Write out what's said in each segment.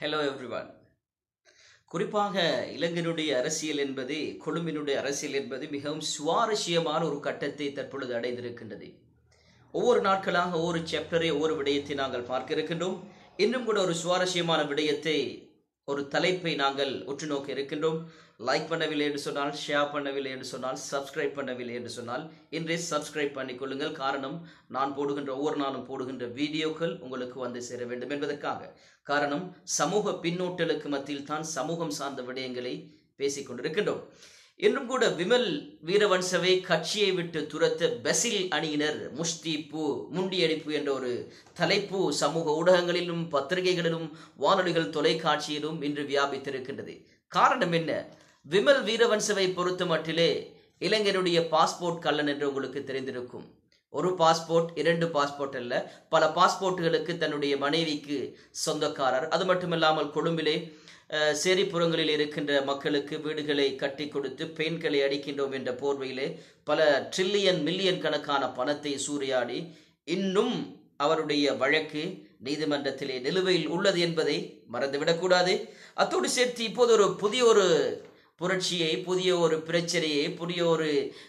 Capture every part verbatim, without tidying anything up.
Hello everyone. குறிப்பாக இலங்கையினுடைய அரசியல் என்பது கொழும்பினுடைய அரசியல் என்பது மிகவும் சுவாரஸ்யமான ஒரு கட்டத்தை தற்பொழுது அடைந்திருக்கின்றது. ஒவ்வொரு நாட்களாக ஒவ்வொரு சாப்டரை ஒவ்வொரு விடயத்தை நாங்கள் பார்க்க இருக்கின்றோம். இன்னும் கூட ஒரு சுவாரஸ்யமான விடயத்தை ஒரு தலைப்பை நாங்கள் உற்று நோக்க இருக்கின்றோம். லைக் பண்ணவில்லை என்று சொன்னால், ஷேர் பண்ணவில்லை என்று சொன்னால், சப்ஸ்கிரைப் பண்ணவில்லை என்று சொன்னால் இன்றே சப்ஸ்கிரைப் பண்ணிக்கொள்ளுங்கள். காரணம், நான் போடுகின்ற ஒவ்வொரு நாளும் போடுகின்ற வீடியோக்கள் உங்களுக்கு வந்து சேர வேண்டும் என்பதற்காக. காரணம், சமூக பின்னோட்டலுக்கு மத்தியில் தான் சமூகம் சார்ந்த விடயங்களை பேசிக் கொண்டிருக்கின்றோம். இன்னும் கூட விமல் வீரவன்சவை கட்சியை விட்டு துரத்த பெசில் அணியினர் முஷ்டிப்பு முண்டியடிப்பு என்ற ஒரு தலைப்பு சமூக ஊடகங்களிலும் பத்திரிகைகளிலும் வானொலிகள் தொலைக்காட்சியிலும் இன்று வியாபித்திருக்கின்றது. காரணம் என்ன? விமல் வீரவன்சவை பொறுத்த மட்டிலே இளைஞனுடைய பாஸ்போர்ட் கள்ளன் என்று உங்களுக்கு தெரிந்திருக்கும். ஒரு பாஸ்போர்ட், இரண்டு பாஸ்போர்ட் அல்ல, பல பாஸ்போர்ட்டுகளுக்கு தன்னுடைய மனைவிக்கு சொந்தக்காரர். அது மட்டுமில்லாமல் கொழும்பிலே சேரிப்புறங்களில் இருக்கின்ற மக்களுக்கு வீடுகளை கட்டி கொடுத்து பெயின்களை அடிக்கின்றோம் என்ற போர்வையிலே பல ட்ரில்லியன் மில்லியன் கணக்கான பணத்தை சூறையாடி இன்னும் அவருடைய வழக்கு நீதிமன்றத்திலே நிலுவையில் உள்ளது என்பதை மறந்துவிடக்கூடாது. அத்தோடு சேர்த்து இப்போது ஒரு புதிய ஒரு புரட்சியை, புதிய ஒரு பிரச்சனையை, புதிய ஒரு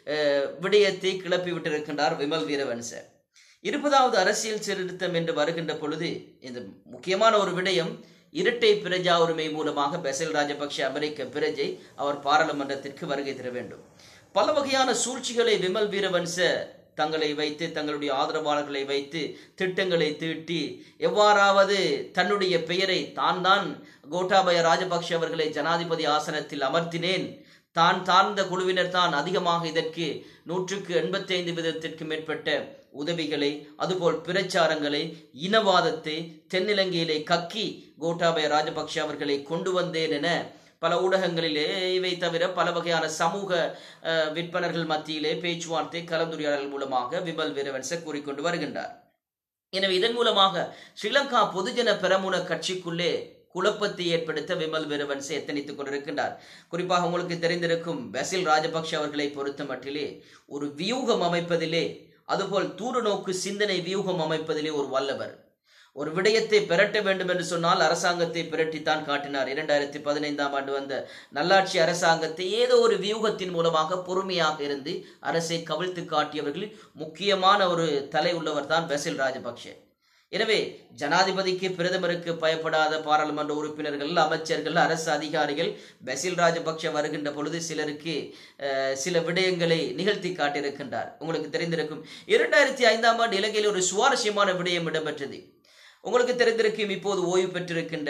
விடயத்தை கிளப்பி விட்டிருக்கின்றார் விமல் வீரவன்ச. இருபதாவது அரசியல் சீர்திருத்தம் என்று வருகின்ற பொழுது இந்த முக்கியமான ஒரு விடயம், இரட்டை பிரஜா உரிமை மூலமாக பெசில் ராஜபக்ஷ அமெரிக்க பிரஜை அவர் பாராளுமன்றத்திற்கு வருகை தர வேண்டும். பல வகையான சூழ்ச்சிகளை விமல் வீரவன்ச தங்களை வைத்து, தங்களுடைய ஆதரவாளர்களை வைத்து திட்டங்களை தீட்டி எவ்வாறாவது தன்னுடைய பெயரை, தான் தான் கோட்டாபய ராஜபக்ஷ அவர்களை ஜனாதிபதி ஆசனத்தில் அமர்த்தினேன், தான் சார்ந்த குழுவினர் தான் அதிகமாக இதற்கு நூற்றுக்கு எண்பத்தி ஐந்து வீதத்திற்கு மேற்பட்ட உதவிகளை, அதுபோல் பிரச்சாரங்களை, இனவாதத்தை தென்னிலங்கையிலே கக்கி கோட்டாபய ராஜபக்ஷ அவர்களை கொண்டு வந்தேன் என பல ஊடகங்களிலே, இவை தவிர பல வகையான சமூக விற்பனர்கள் மத்தியிலே பேச்சுவார்த்தை கலந்துரையாடல் மூலமாக விமல் வீரவன்ச கூறிக்கொண்டு வருகின்றார். எனவே இதன் மூலமாக ஸ்ரீலங்கா பொதுஜன பெரமுன கட்சிக்குள்ளே குழப்பத்தை ஏற்படுத்த விமல் வீரவன்ச எத்தனித்துக் கொண்டிருக்கின்றார். குறிப்பாக உங்களுக்கு தெரிந்திருக்கும், பெசில் ராஜபக்ஷ அவர்களை பொறுத்த மட்டிலே ஒரு வியூகம் அமைப்பதிலே, அதுபோல் தூர நோக்கு சிந்தனை வியூகம் அமைப்பதிலே ஒரு வல்லவர். ஒரு விடயத்தை பெரட்ட வேண்டும் என்று சொன்னால் அரசாங்கத்தை பிரட்டித்தான் காட்டினார். இரண்டாயிரத்தி பதினைந்தாம் ஆண்டு வந்த நல்லாட்சி அரசாங்கத்தை ஏதோ ஒரு வியூகத்தின் மூலமாக பொறுமையாக இருந்து அரசை கவிழ்த்து காட்டியவர்களில் முக்கியமான ஒரு தலை உள்ளவர் தான் பெசில் ராஜபக்ஷ. எனவே ஜனாதிபதிக்கு, பிரதமருக்கு பயப்படாத பாராளுமன்ற உறுப்பினர்கள், அமைச்சர்கள், அரசு அதிகாரிகள் பெசில் ராஜபக்ஷ வருகின்ற பொழுது சிலருக்கு சில விடயங்களை நிகழ்த்தி காட்டியிருக்கின்றார். உங்களுக்கு தெரிந்திருக்கும், இரண்டாயிரத்தி ஐந்தாம் ஆண்டு இலங்கையில் ஒரு சுவாரஸ்யமான விடயம் இடம்பெற்றது. உங்களுக்கு தெரிந்திருக்கும், இப்போது ஓய்வு பெற்றிருக்கின்ற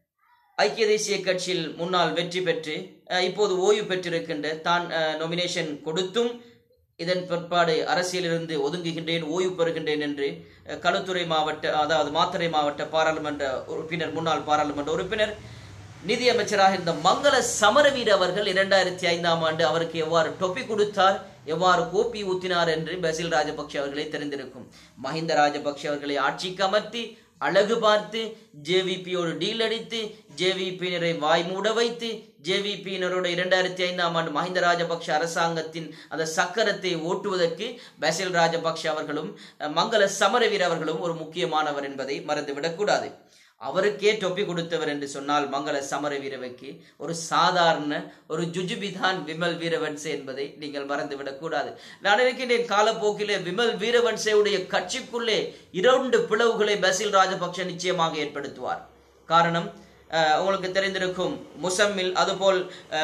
ஐக்கிய தேசிய கட்சியில் முன்னாள் வெற்றி பெற்று இப்போது ஓய்வு பெற்றிருக்கின்ற, தான் நொமினேஷன் கொடுத்தும் இதன் பிற்பாடு அரசியலிருந்து ஒதுங்குகின்றேன், ஓய்வு பெறுகின்றேன் என்று களுத்துறை மாவட்ட, அதாவது மாத்தறை மாவட்ட பாராளுமன்ற உறுப்பினர், முன்னாள் பாராளுமன்ற உறுப்பினர், நிதியமைச்சராக இருந்த மங்கள சமரவீர அவர்கள் இரண்டாயிரத்தி ஐந்தாம் ஆண்டு அவருக்கு எவ்வாறு டொப்பி கொடுத்தார், எவ்வாறு கோப்பி ஊத்தினார் என்று பெசில் ராஜபக்ஷ அவர்களை தெரிந்திருக்கும். மஹிந்த ராஜபக்ஷ அவர்களை ஆட்சிக்கு அமர்த்தி அழகு பார்த்து ஜேவிபியோடு டீல் அடித்து ஜேவிபியினரை வாய் மூட வைத்து ஜேவிபியினரோட இரண்டாயிரத்தி ஐந்தாம் ஆண்டு மஹிந்த ராஜபக்ஷ அரசாங்கத்தின் அந்த சக்கரத்தை ஓட்டுவதற்கு பெசில் ராஜபக்ஷ அவர்களும் மங்கள சமரவீர அவர்களும் ஒரு முக்கியமானவர் என்பதை மறந்துவிடக்கூடாது. அவருக்கே டொப்பி கொடுத்தவர் என்று சொன்னால் மங்கள சமரவீரவுக்கு ஒரு சாதாரண ஒரு ஜுஜுபிதான் விமல் வீரவன்ச என்பதை நீங்கள் மறந்துவிடக் கூடாது. நான் நினைக்கின்றேன், காலப்போக்கிலே விமல் வீரவன்சையுடைய கட்சிக்குள்ளே இரண்டு பிளவுகளை பெசில் ராஜபக்ஷ நிச்சயமாக ஏற்படுத்துவார். காரணம், உங்களுக்கு தெரிந்திருக்கும், முசம்மில், அதுபோல்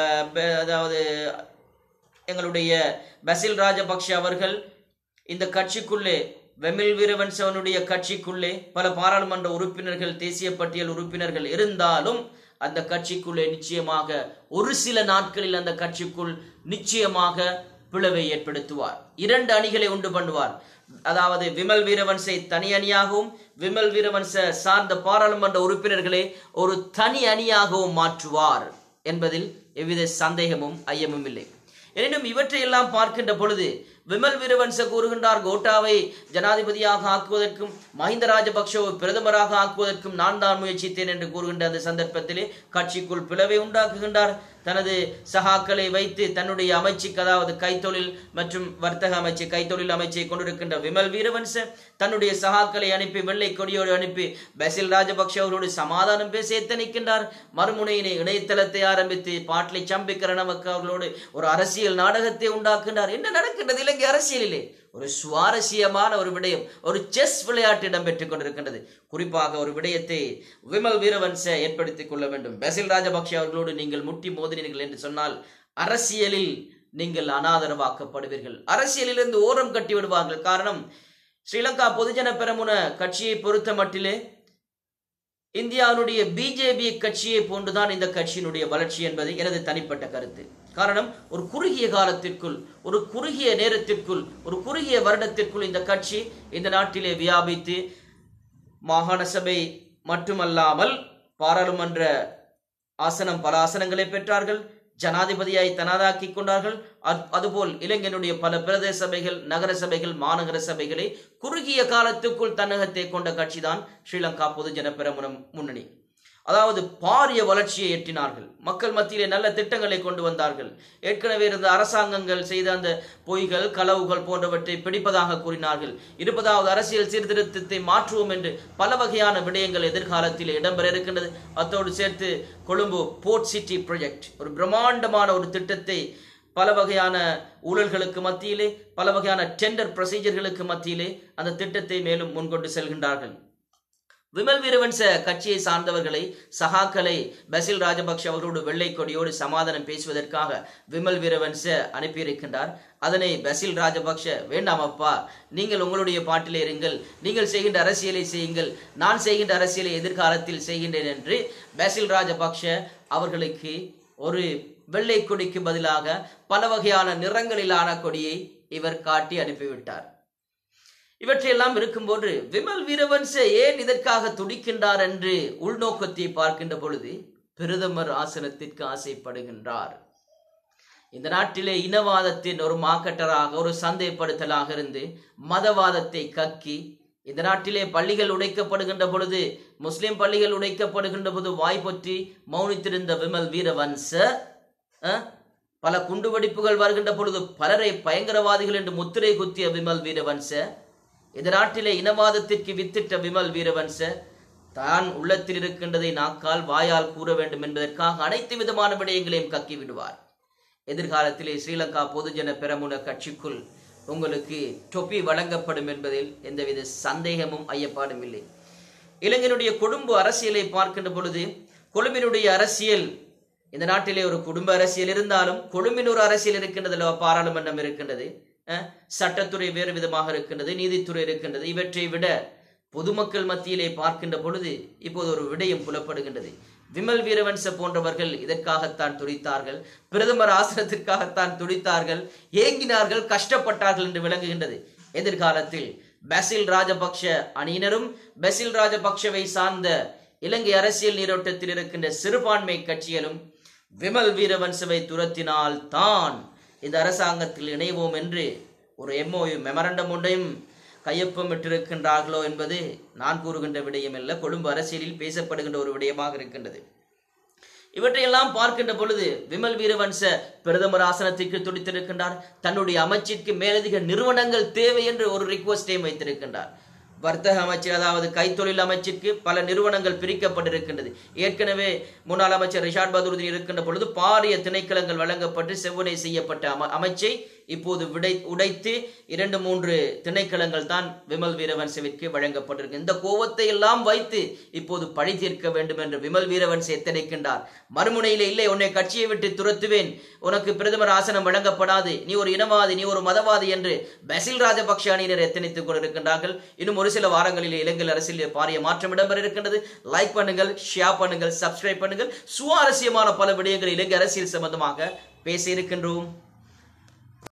அதாவது எங்களுடைய பெசில் ராஜபக்ஷ அவர்கள் இந்த கட்சிக்குள்ளே, விமல் வீரவன்சவனுடைய கட்சிக்குள்ளே பல பாராளுமன்ற உறுப்பினர்கள், தேசிய பட்டியல் உறுப்பினர்கள் இருந்தாலும் அந்த கட்சிக்குள்ளே நிச்சயமாக ஒரு சில நாட்களில் அந்த கட்சிக்குள் நிச்சயமாக பிளவை ஏற்படுத்துவார். இரண்டு அணிகளை உண்டு பண்ணுவார். அதாவது விமல் வீரவன்சை தனி அணியாகவும், விமல் வீரவன்ச சார்ந்த பாராளுமன்ற உறுப்பினர்களை ஒரு தனி அணியாகவும் மாற்றுவார் என்பதில் எவ்வித சந்தேகமும் ஐயமும் இல்லை. எனினும் இவற்றையெல்லாம் பார்க்கின்ற பொழுது விமல் வீரவன்ச கூறுகின்றார், கோட்டாவை ஜனாதிபதியாக ஆக்குவதற்கும் மஹிந்த ராஜபக்ஷவை பிரதமராக ஆக்குவதற்கும் நான் தான் முயற்சித்தேன் என்று கூறுகின்ற அந்த சந்தர்ப்பத்திலே கட்சிக்குள் பிளவை உண்டாக்குகின்றார். தனது சகாக்களை வைத்து தன்னுடைய அமைச்சுக்கு, அதாவது கைத்தொழில் மற்றும் வர்த்தக அமைச்சு, கைத்தொழில் அமைச்சை கொண்டிருக்கின்ற விமல் வீரவன்ச தன்னுடைய சகாக்களை அனுப்பி வெள்ளை கொடியோடு அனுப்பி பசில் ராஜபக்ஷ அவர்களோடு சமாதானம் பேச எத்தனிக்கின்றார். மறுமுனையினை இணையதளத்தை ஆரம்பித்து பாட்லை சம்பிக்கரணமக்க அவர்களோடு ஒரு அரசியல் நாடகத்தை உண்டாக்குகின்றார். என்ன நடக்கின்றது இலங்கை அரசியலிலே? ஒரு சுவாரஸ்யமான ஒரு விடயம், ஒரு செஸ் விளையாட்டு இடம்பெற்றுக் கொண்டிருக்கின்றது. குறிப்பாக ஒரு விடயத்தை விமல் வீரவன்ச ஏற்படுத்திக் கொள்ள வேண்டும். பசில் ராஜபக்ஷ அவர்களோடு நீங்கள் முட்டி மோதினீர்கள் என்று சொன்னால் அரசியலில் நீங்கள் அனாதரவாக்கப்படுவீர்கள், அரசியலிலிருந்து ஓரம் கட்டி விடுவார்கள். காரணம், ஸ்ரீலங்கா பொதுஜன பெரமுன கட்சியை பொறுத்த மட்டிலே இந்தியாவுடைய பிஜேபி கட்சியை போன்றுதான் இந்த கட்சியினுடைய வளர்ச்சி என்பது எனது தனிப்பட்ட கருத்து. காரணம், ஒரு குறுகிய காலத்திற்குள், ஒரு குறுகிய நேரத்திற்குள், ஒரு குறுகிய வருடத்திற்குள் இந்த கட்சி இந்த நாட்டிலே வியாபித்து மாகாண சபை மட்டுமல்லாமல் பாராளுமன்ற ஆசனம், பல ஆசனங்களை பெற்றார்கள். ஜனாதிபதியாய் தனதாக்கி கொண்டார்கள். அதுபோல் இலங்கையினுடைய பல பிரதேச சபைகள், நகர சபைகள், மாநகர சபைகளை குறுகிய காலத்துக்குள் தன்னகத்தை கொண்ட கட்சிதான் ஸ்ரீலங்கா பொதுஜன பெரமுன முன்னணி. அதாவது பாரிய வளர்ச்சியை எட்டினார்கள். மக்கள் மத்தியிலே நல்ல திட்டங்களை கொண்டு வந்தார்கள். ஏற்கனவே இருந்த அரசாங்கங்கள் செய்த அந்த பொய்கள், களவுகள் போன்றவற்றை பிடிப்பதாக கூறினார்கள். இருபதாவது அரசியல் சீர்திருத்தத்தை மாற்றுவோம் என்று பல வகையான விடயங்கள் எதிர்காலத்தில் இடம்பெற இருக்கின்றது. அத்தோடு சேர்த்து கொழும்பு போர்ட் சிட்டி ப்ராஜெக்ட், ஒரு பிரம்மாண்டமான ஒரு திட்டத்தை பல வகையான ஊழல்களுக்கு மத்தியிலே, பல வகையான டெண்டர் ப்ரொசீஜர்களுக்கு மத்தியிலே அந்த திட்டத்தை மேலும் முன்கொண்டு செல்கின்றார்கள். விமல் வீரவன்ச கட்சியை சார்ந்தவர்களை, சகாக்களை பசில் ராஜபக்ஷ அவர்களோடு வெள்ளை கொடியோடு சமாதானம் பேசுவதற்காக விமல் வீரவன்ச அனுப்பியிருக்கின்றார். அதனை பசில் ராஜபக்ஷ, வேண்டாம் அப்பா, நீங்கள் உங்களுடைய பாட்டிலே இருங்கள், நீங்கள் செய்கின்ற அரசியலை செய்யுங்கள், நான் செய்கின்ற அரசியலை எதிர்காலத்தில் செய்கின்றேன் என்று பசில் ராஜபக்ஷ அவர்களுக்கு ஒரு வெள்ளை கொடிக்கு பதிலாக பல வகையான நிறங்களிலான கொடியை இவர் காட்டி அனுப்பிவிட்டார். இவற்றையெல்லாம் இருக்கும்போது விமல் வீரவன்ச ஏன் இதற்காக துடிக்கின்றார் என்று உள்நோக்கத்தை பார்க்கின்ற பொழுது பிரதமர் ஆசனத்திற்கு ஆசைப்படுகின்றார். இந்த நாட்டிலே இனவாதத்தின் ஒரு மார்க்கெட்டராக, ஒரு சந்தைப்படுத்தலாக இருந்து மதவாதத்தை கக்கி, இந்த நாட்டிலே பள்ளிகள் உடைக்கப்படுகின்ற பொழுது, முஸ்லிம் பள்ளிகள் உடைக்கப்படுகின்ற போது வாய்ப்பற்றி மௌனித்திருந்த விமல் வீரவன்ச, பல குண்டுவெடிப்புகள் வருகின்ற பொழுது பலரை பயங்கரவாதிகள் என்று முத்திரை குத்திய விமல் வீரவன்ச, இந்த நாட்டிலே இனவாதத்திற்கு வித்திட்ட விமல் வீரவன்ச தான் உள்ளத்தில் இருக்கின்றதை நாக்கால் வாயால் கூற வேண்டும் என்பதற்காக அனைத்து விதமான விடயங்களையும் கக்கி விடுவார். எதிர்காலத்திலே ஸ்ரீலங்கா பொதுஜன பெரமுன கட்சிக்குள் உங்களுக்கு டொப்பி வழங்கப்படும் என்பதில் எந்தவித சந்தேகமும் ஐயப்பாடும் இல்லை. இலங்கையினுடைய குடும்ப அரசியலை பார்க்கின்ற பொழுது, கொழும்பினுடைய அரசியல், இந்த நாட்டிலே ஒரு குடும்ப அரசியல் இருந்தாலும் கொழும்பின் ஒரு அரசியல் இருக்கின்றது, பாராளுமன்றம் இருக்கின்றது, சட்டத்துறை வேறு விதமாக இருக்கின்றது, நீதித்துறை இருக்கின்றது. இவற்றை விட பொதுமக்கள் மத்தியிலே பார்க்கின்ற பொழுது இப்போது ஒரு விடயம் புலப்படுகின்றது. விமல் வீரவன்ச போன்றவர்கள் இதற்காகத்தான் துடித்தார்கள், பிரதமர் ஆசனத்திற்காகத்தான் துடித்தார்கள், ஏங்கினார்கள், கஷ்டப்பட்டார்கள் என்று விளங்குகின்றது. எதிர்காலத்தில் பசில் ராஜபக்ஷ அணியினரும் பசில் ராஜபக்ஷவை சார்ந்த இலங்கை அரசியல் நீரோட்டத்தில் இருக்கின்ற சிறுபான்மை கட்சிகளும் விமல் வீரவன்சவை துரத்தினால் தான் இந்த அரசாங்கத்தில் இணைவோம் என்று ஒரு எம்ஓயு மெமரண்டம் ஒன்றையும் கையொப்பமிட்டிருக்கின்றார்களோ என்பது நான் கூறுகின்ற விடயம் அல்ல, கொழும்பு அரசியலில் பேசப்படுகின்ற ஒரு விடயமாக இருக்கின்றது. இவற்றையெல்லாம் பார்க்கின்ற பொழுது விமல் வீரவன்ச பிரதமர் ஆசனத்திற்கு துடித்திருக்கின்றார். தன்னுடைய அமைச்சிற்கு மேலதிக நிறுவனங்கள் தேவை என்று ஒரு ரிக்வெஸ்டையும் வைத்திருக்கின்றார். வர்த்தக அமைச்சர், அதாவது கைத்தொழில் அமைச்சிற்கு பல நிறுவனங்கள் பிரிக்கப்பட்டிருக்கின்றது. ஏற்கனவே முன்னாள் அமைச்சர் ரிஷாட் பதுருதீன் இருக்கின்ற பொழுது பாரிய திணைக்களங்கள் வழங்கப்பட்டு செவ்வனை செய்யப்பட்ட அமைச்சை இப்போது விடை உடைத்து இரண்டு மூன்று திணைக்களங்கள் தான் விமல் வீரவன்சவிற்கு வழங்கப்பட்டிருக்கு. இந்த கோவத்தை எல்லாம் வைத்து இப்போது பழி தீர்க்க வேண்டும் என்று விமல் வீரவன்ச எத்தனைக்கின்றார். மறுமுனையிலே, இல்லை, உன்னை கட்சியை விட்டு துரத்துவேன், உனக்கு பிரதமர் ஆசனம் வழங்கப்படாது, நீ ஒரு இனவாதி, நீ ஒரு மதவாதி என்று பசில் ராஜபக்ஷ அணியினர் எத்தனைத்துக் கொண்டிருக்கின்றார்கள். இன்னும் ஒரு சில வாரங்களிலே இலங்கை அரசியல் பாரிய மாற்றம் இடம்பெற இருக்கின்றது. லைக் பண்ணுங்கள், ஷேர் பண்ணுங்கள், சப்ஸ்கிரைப் பண்ணுங்கள். சுவாரஸ்யமான பல விடயங்கள் இலங்கை அரசியல் சம்பந்தமாக பேச இருக்கின்றோம்.